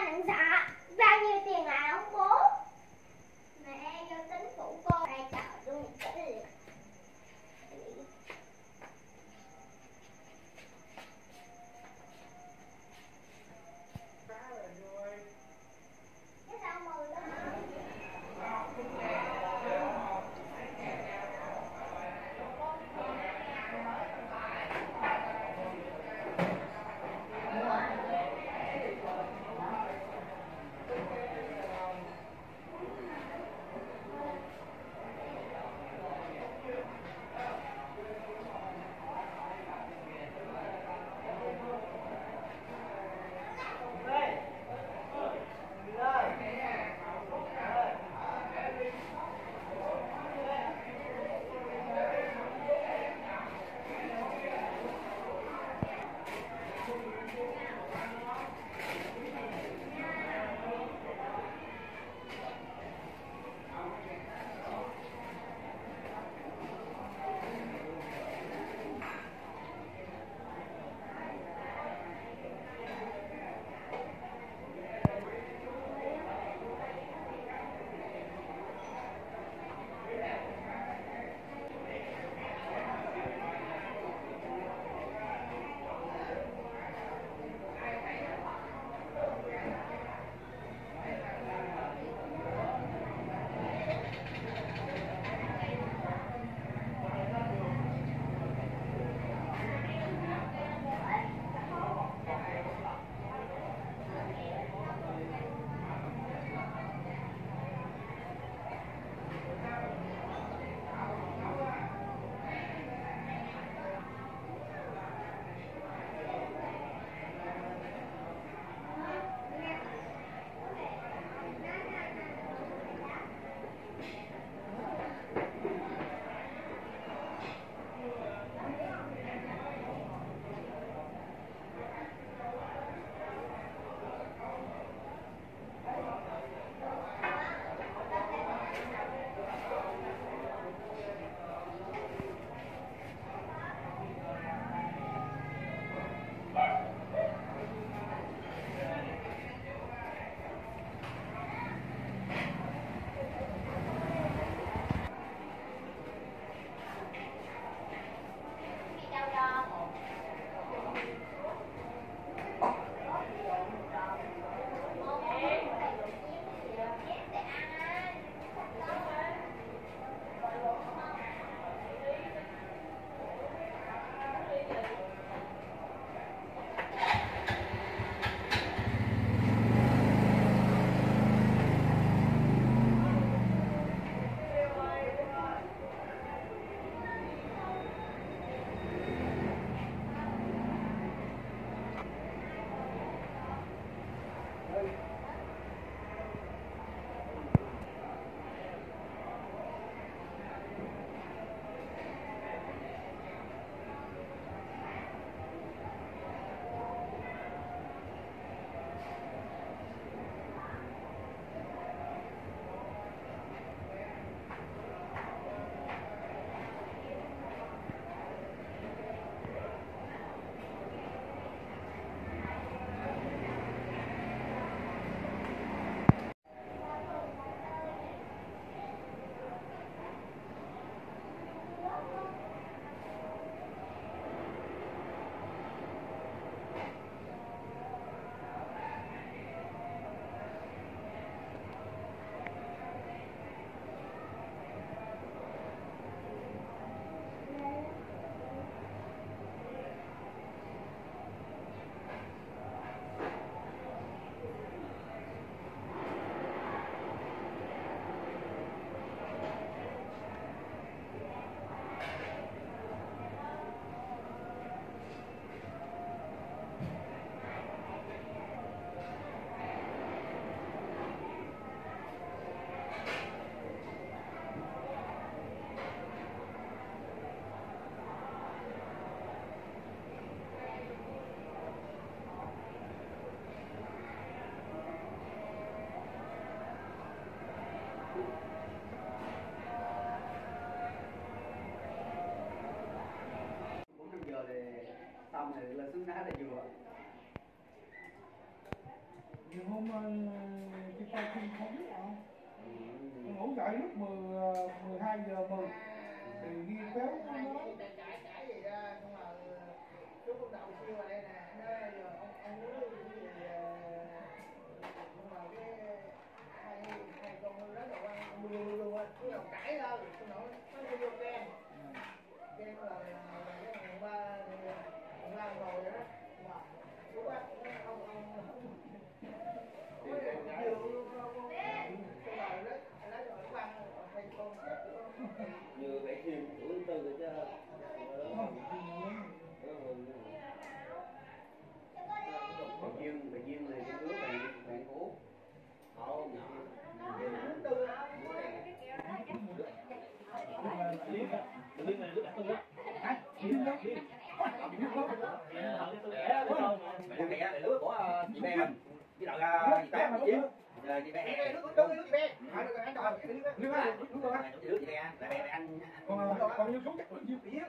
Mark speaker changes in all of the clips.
Speaker 1: phản xạ. Bao nhiêu tiền hả ông bố? Mẹ vô tính phụ cô. Ai trời luôn.
Speaker 2: xong thì là xứng đáng là vừa hôm chị coi phim không biết không? Ngủ dậy lúc 12 giờ 10 thì ghi kéo nó
Speaker 3: cãi gì ra nhưng mà chú cũng đầu siêu ở đây nè, nó giờ ông muốn cái gì nhưng mà cái hai con rất là quan luôn á, cứ đầu cãi ra rồi nó vô ghen là cái thằng ba ngồi vậy đó, mà chú bác ông
Speaker 4: như vậy thì tuổi tư rồi chứ bạn duyên này cái đứa bạn cũ họ nhỏ con mẹ là lứa của chị bé mình với lại chị bé mình chứ chị bé anh
Speaker 2: còn như xuống chắc là nhiêu tỷ.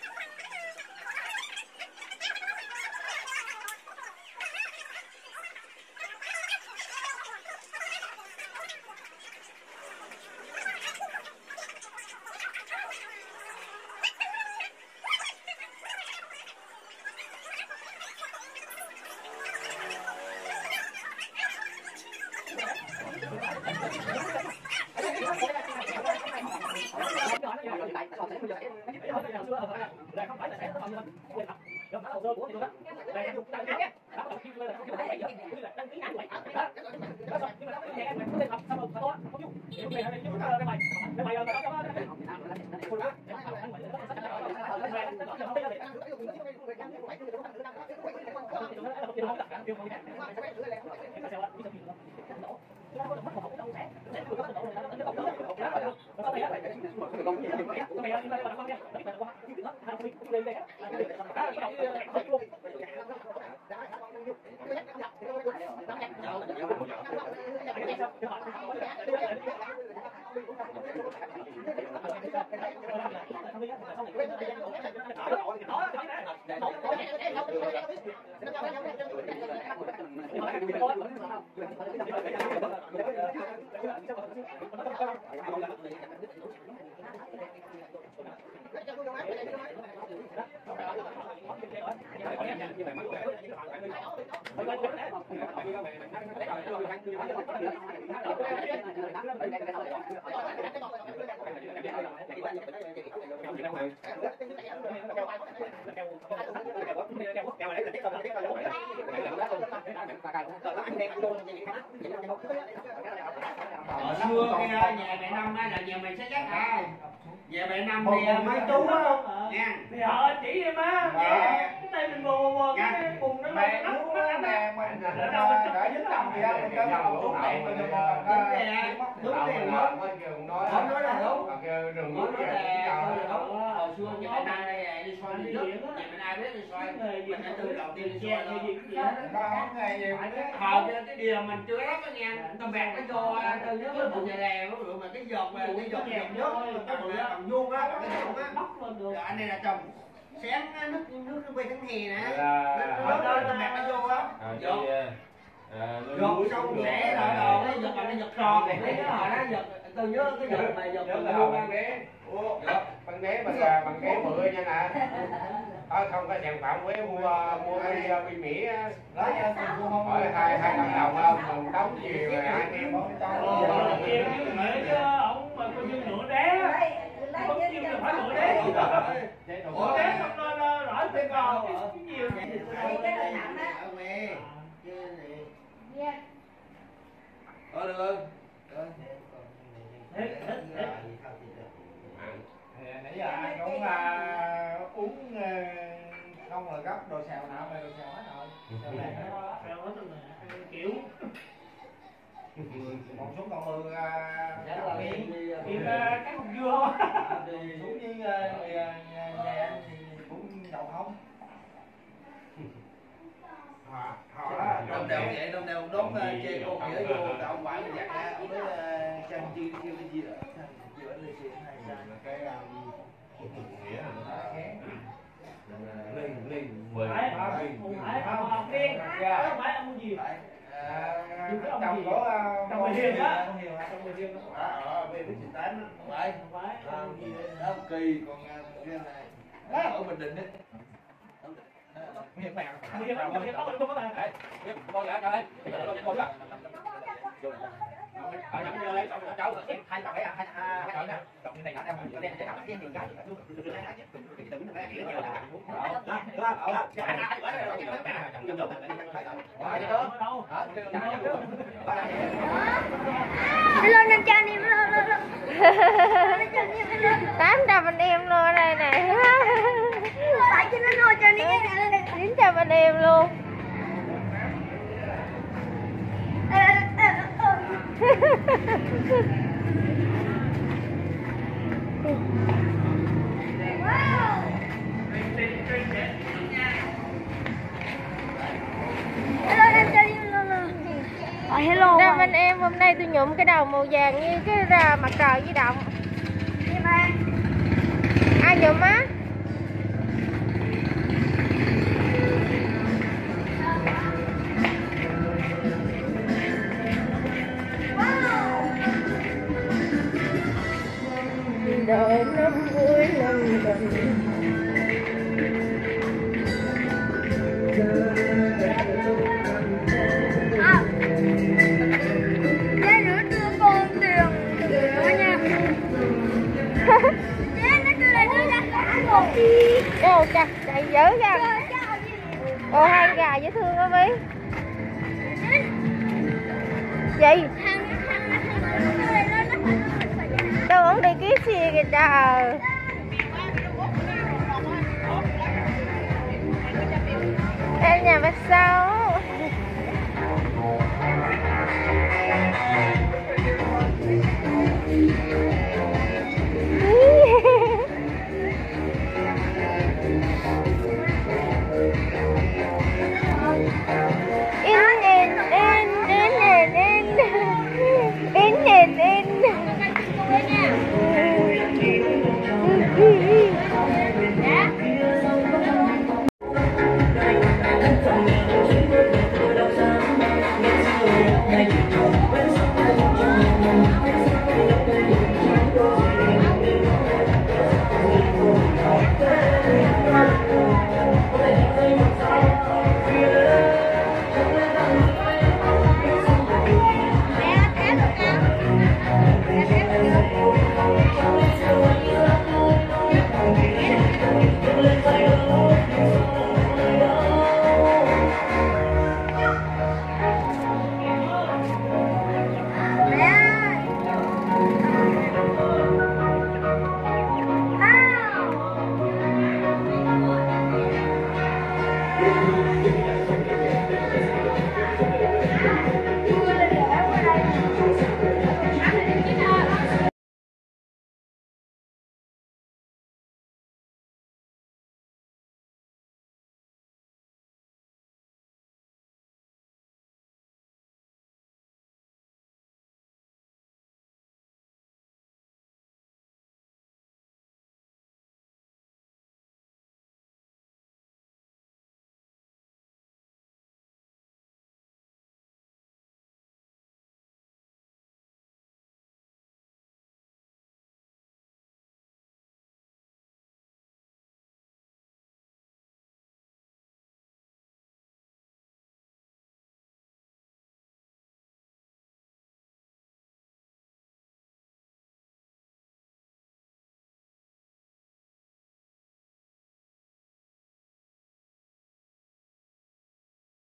Speaker 4: xưa kia nhà mẹ Năm là nhà mày sẽ chắc à, nhà mẹ Năm thì mấy chú á nha,
Speaker 3: thì họ chỉ em á, cái này mình bồ cái cùng nó
Speaker 2: Mẹ đúng á, mẹ mình đã dính lòng gì đâu, mình cho ông đúng mẹ mình được một
Speaker 4: đúng tiền đó, không nói là đúng, không nói là hồi xưa nhà mẹ Năm đây đi xoay đi nước, nhà mẹ Năm biết đi xoay, mình đã từ đầu tiên đi xoay thôi.
Speaker 2: không nghề gì
Speaker 4: Hồi cái điều mình chưa ép đó nha, tao bẹt nó vô từ nước với một nhà lèo nó mà cái giọt nước bằng vuông á, cái vuông á, rồi anh này là trồng xém nước quay tháng hè nè, nó bẹt nó vô á, giọt xong sẽ rồi nó giật nó giật tròn, lấy cái hồi đó giật tôi nhớ cái giật mà giật
Speaker 5: nhớ
Speaker 4: vuông
Speaker 5: là
Speaker 4: á.
Speaker 5: bằng ghế bằng ghế bự nha nè. Không có sản phẩm quế mua đi Mỹ á, hỏi 200 đồng không, đóng chiều rồi 2 em
Speaker 3: ông mà coi như nửa đá, không kêu là phải nửa đá, nửa đá xong nó rõ tiền còn cái nhiều
Speaker 4: Được.
Speaker 2: nãy giờ anh cũng uống không là gấp đồ xào nào mà đồ xào hết rồi.
Speaker 3: xèo hết rồi kiểu
Speaker 2: Còn xuống còn
Speaker 3: kiếm cái hồng dưa
Speaker 2: xuống với nhà anh thì cũng đầu không. Họ
Speaker 4: Đông đều vậy, đông đều đốt chê cô nghĩa vô, ông quản là giặt ra, ông nói Trang chi kêu cái gì đó, chiều anh lì xì này sao?
Speaker 5: cái nghĩa là nó
Speaker 2: Kén.
Speaker 5: Linh
Speaker 3: phải không phải ông điên, không phải ông mua gì.
Speaker 2: chồng của
Speaker 6: Chồng người Hiền đó.
Speaker 2: Chồng người Hiền đó.
Speaker 4: Về biết chị Tám đó. Phải. Đó Kỳ còn riêng này. Ở Bình Định đấy.
Speaker 6: Hiền mẹ. Hiền không có bạn.
Speaker 5: Đấy, con lại cho đây. Con lại. Ở nhận vô đây xong rồi cháu hai cặp hai cặp nè. Cặp này nhỏ đang đen để làm cái tiền cái.
Speaker 1: Lên lên cho anh em lên.
Speaker 7: 800 anh em luôn ở đây nè.
Speaker 1: Tại cho nó nuôi cho anh em.
Speaker 7: 900 anh em luôn.
Speaker 1: Hello.
Speaker 7: 5 anh em hôm nay tôi nhuộm cái đầu màu vàng như cái mặt trời di động. Ai nhuộm á? Đời năm vui năm gần.
Speaker 1: Để nữa đưa con tiền nữa nha. Để nó đưa lại đưa ra cả một.
Speaker 7: Ô chặt chạy dữ ra. Ô hai gà dễ thương quá Bí. Gì? Đâu ổng đi ký xe kìa trời.